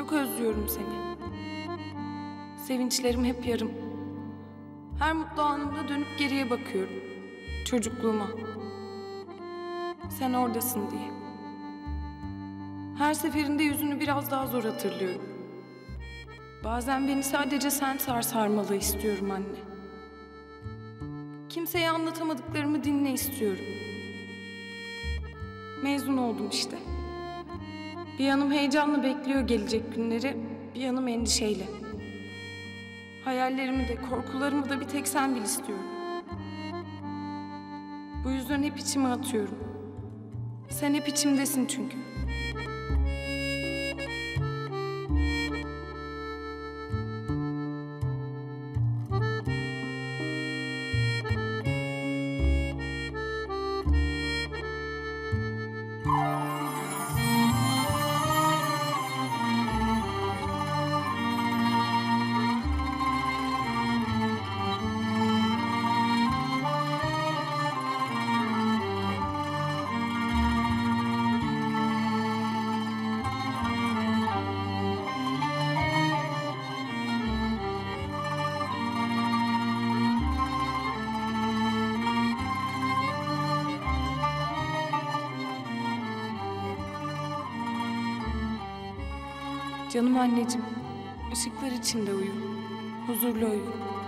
Çok özlüyorum seni. Sevinçlerim hep yarım. Her mutlu anımda dönüp geriye bakıyorum. Çocukluğuma. Sen oradasın diye. Her seferinde yüzünü biraz daha zor hatırlıyorum. Bazen beni sadece sen sarmalı istiyorum anne. Kimseye anlatamadıklarımı dinle istiyorum. Mezun oldum işte. Bir yanım heyecanla bekliyor gelecek günleri, bir yanım endişeyle. Hayallerimi de, korkularımı da bir tek sen bil istiyorum. Bu yüzden hep içime atıyorum. Sen hep içimdesin çünkü. Canım anneciğim, ışıklar içinde uyu, huzurlu uyu.